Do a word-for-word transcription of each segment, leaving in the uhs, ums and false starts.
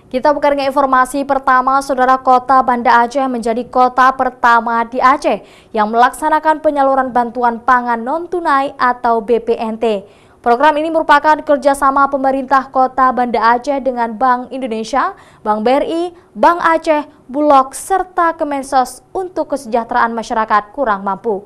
Kita buka dengan informasi pertama, Saudara. Kota Banda Aceh menjadi kota pertama di Aceh yang melaksanakan penyaluran bantuan pangan non-tunai atau B P N T. Program ini merupakan kerjasama pemerintah Kota Banda Aceh dengan Bank Indonesia, Bank B R I, Bank Aceh, Bulog, serta Kemensos untuk kesejahteraan masyarakat kurang mampu.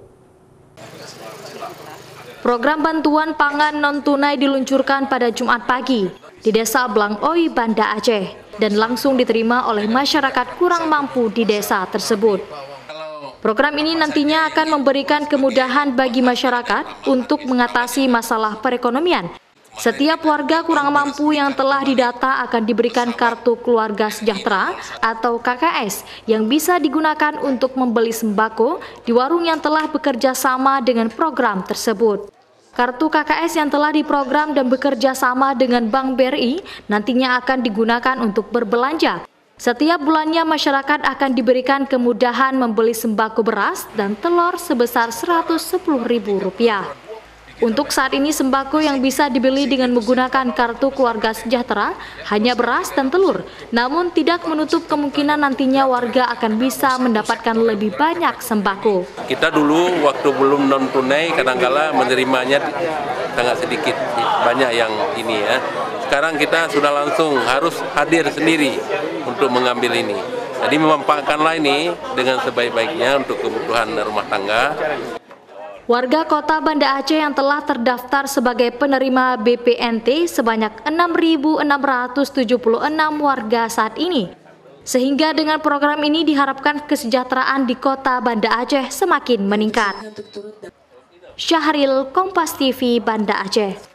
Program bantuan pangan non-tunai diluncurkan pada Jumat pagi di Desa Blangoi, Banda Aceh, dan langsung diterima oleh masyarakat kurang mampu di desa tersebut. Program ini nantinya akan memberikan kemudahan bagi masyarakat untuk mengatasi masalah perekonomian. Setiap warga kurang mampu yang telah didata akan diberikan kartu keluarga sejahtera atau K K S yang bisa digunakan untuk membeli sembako di warung yang telah bekerja sama dengan program tersebut. Kartu K K S yang telah diprogram dan bekerja sama dengan Bank B R I nantinya akan digunakan untuk berbelanja. Setiap bulannya masyarakat akan diberikan kemudahan membeli sembako beras dan telur sebesar seratus sepuluh ribu rupiah. Untuk saat ini sembako yang bisa dibeli dengan menggunakan kartu keluarga sejahtera hanya beras dan telur, namun tidak menutup kemungkinan nantinya warga akan bisa mendapatkan lebih banyak sembako. Kita dulu waktu belum non tunai kadang-kala menerimanya sangat sedikit, banyak yang ini ya. Sekarang kita sudah langsung harus hadir sendiri untuk mengambil ini. Jadi memanfaatkanlah ini dengan sebaik-baiknya untuk kebutuhan rumah tangga. Warga Kota Banda Aceh yang telah terdaftar sebagai penerima B P N T sebanyak enam ribu enam ratus tujuh puluh enam warga saat ini. Sehingga dengan program ini diharapkan kesejahteraan di Kota Banda Aceh semakin meningkat. Syahril, Kompas T V, Banda Aceh.